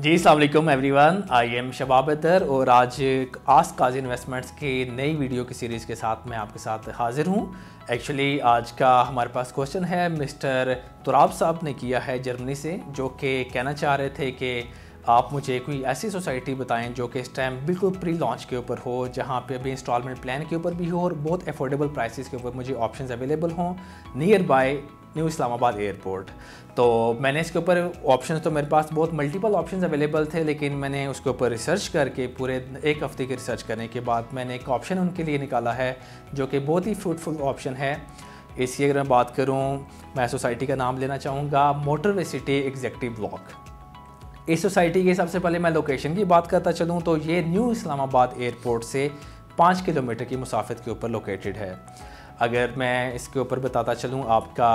जी अस्सलाम वालेकुम everyone, I am शबाब अतर और आज आस्क काजी इन्वेस्टमेंट्स की नई वीडियो की सीरीज़ के साथ मैं आपके साथ हाज़िर हूँ। एक्चुअली आज का हमारे पास क्वेश्चन है मिस्टर तुराब साहब ने किया है जर्मनी से, जो कि कहना चाह रहे थे कि आप मुझे कोई ऐसी सोसाइटी बताएं जो कि इस टाइम बिल्कुल प्री लॉन्च के ऊपर हो, जहां पे अभी इंस्टॉलमेंट प्लान के ऊपर भी हो और बहुत अफोर्डेबल प्राइसेस के ऊपर मुझे ऑप्शंस अवेलेबल हों nearby new Islamabad airport. तो मैंने इसके ऊपर ऑप्शंस तो मेरे पास बहुत मल्टीपल ऑप्शंस अवेलेबल थे, लेकिन मैंने उसके ऊपर रिसर्च करके पूरे एक हफ़्ते की रिसर्च करने के बाद मैंने एक ऑप्शन उनके लिए निकाला है जो कि बहुत ही फ्रूटफुल ऑप्शन है। इसकी अगर मैं बात करूँ, मैं सोसाइटी का नाम लेना चाहूँगा मोटरवे सिटी एग्जेक्टिव ब्लॉक। इस सोसाइटी की सबसे पहले मैं लोकेशन की बात करता चलूँ तो ये न्यू इस्लामाबाद एयरपोर्ट से 5 किलोमीटर की मुसाफत के ऊपर लोकेटेड है। अगर मैं इसके ऊपर बताता चलूँ आपका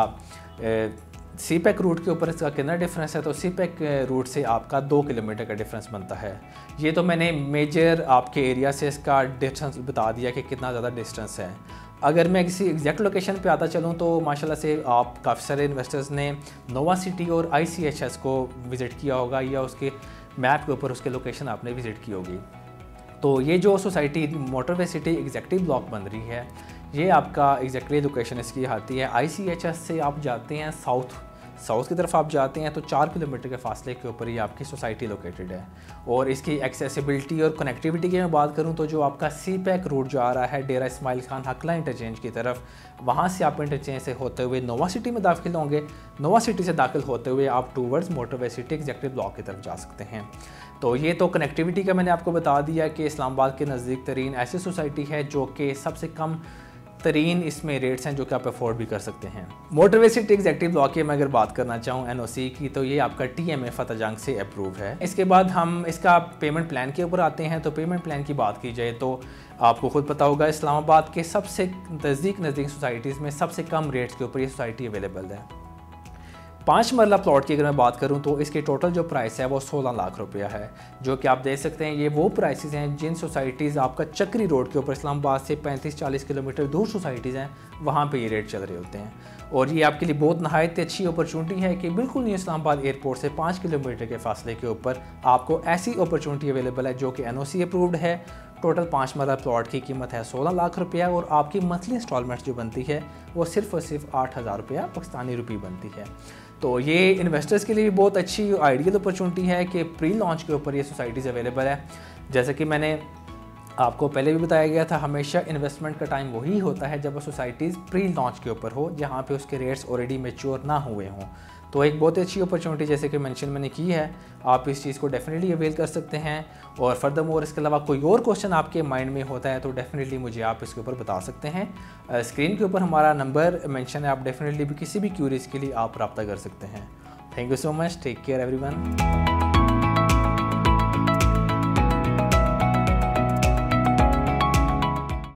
सी पैक रूट के ऊपर इसका कितना डिफरेंस है, तो सी पैक रूट से आपका 2 किलोमीटर का डिफरेंस बनता है। ये तो मैंने मेजर आपके एरिया से इसका डिस्टेंस बता दिया कि कितना ज़्यादा डिस्टेंस है। अगर मैं किसी एग्जैक्ट लोकेशन पे आता चलूँ तो माशाल्लाह से आप काफ़ी सारे इन्वेस्टर्स ने नोवा सिटी और ICHS को विज़िट किया होगा या उसके मैप के ऊपर उसके लोकेशन आपने विज़िट की होगी। तो ये जो society motorway city executive block बन रही है, ये आपका एग्जैक्टली लोकेशन इसकी आती है ICHS से आप जाते हैं साउथ की तरफ आप जाते हैं तो 4 किलोमीटर के फासले के ऊपर ही आपकी सोसाइटी लोकेटेड है। और इसकी एक्सेसिबिलिटी और कनेक्टिविटी की मैं बात करूं तो जो आपका सी पैक रूट जो आ रहा है डेरा इस्माइल खान हकला इंटरचेंज की तरफ, वहां से आप इंटरचेंज से होते हुए नोवा सिटी में दाखिल होंगे, नोवा सिटी से दाखिल होते हुए आप towards motorway city executive block की तरफ जा सकते हैं। तो ये तो कनेक्टिविटी का मैंने आपको बता दिया कि इस्लामाबाद के नज़दीक तरीन ऐसी सोसाइटी है जो कि सबसे कम तरीन इसमें रेट्स हैं जो कि आप अफोर्ड भी कर सकते हैं। मोटरवे सिटी एग्जेक्टिव ब्लॉक की मैं अगर बात करना चाहूँ NOC की, तो ये आपका TMA फतेह जंग से अप्रूव है। इसके बाद हम इसका पेमेंट प्लान के ऊपर आते हैं। तो पेमेंट प्लान की बात की जाए तो आपको खुद पता होगा इस्लामाबाद के सबसे नज़दीक सोसाइटीज़ में सबसे कम रेट्स के ऊपर ये सोसाइटी अवेलेबल है। 5 मरला प्लॉट की अगर मैं बात करूं तो इसके टोटल जो प्राइस है वो 16 लाख रुपया है, जो कि आप देख सकते हैं ये वो प्राइसेस हैं जिन सोसाइटीज़ आपका चक्री रोड के ऊपर इस्लामाबाद से 35-40 किलोमीटर दूर सोसाइटीज़ हैं, वहाँ पे ये रेट चल रहे होते हैं। और ये आपके लिए बहुत नहायत अच्छी अपॉर्चुनिटी है कि बिल्कुल न्यू इस्लामाबाद एयरपोर्ट से 5 किलोमीटर के फासले के ऊपर आपको ऐसी अपॉर्चुनिटी अवेलेबल है जो कि NOC अप्रूव्ड है। टोटल 5 मरला प्लॉट की कीमत है 16 लाख रुपया और आपकी मंथली इंस्टॉलमेंट जो बनती है वो सिर्फ और सिर्फ 8,000 रुपया पाकिस्तानी रुपये बनती है। तो ये इन्वेस्टर्स के लिए भी बहुत अच्छी आइडियल अपॉर्चुनिटी है कि प्री लॉन्च के ऊपर ये सोसाइटीज़ अवेलेबल है। जैसे कि मैंने आपको पहले भी बताया गया था, हमेशा इन्वेस्टमेंट का टाइम वही होता है जब सोसाइटीज़ प्री लॉन्च के ऊपर हो, जहाँ पे उसके रेट्स ऑलरेडी मैच्योर ना हुए हों। तो एक बहुत अच्छी अपॉर्चुनिटी जैसे कि मेंशन मैंने की है, आप इस चीज़ को डेफिनेटली अवेल कर सकते हैं। और फर्दरमोर इसके अलावा कोई और क्वेश्चन आपके माइंड में होता है तो डेफिनेटली मुझे आप इसके ऊपर बता सकते हैं। स्क्रीन के ऊपर हमारा नंबर मेंशन है, आप डेफिनेटली भी किसी भी क्यूरीज के लिए आप रब्ता कर सकते हैं। Thank you so much, take care everyone.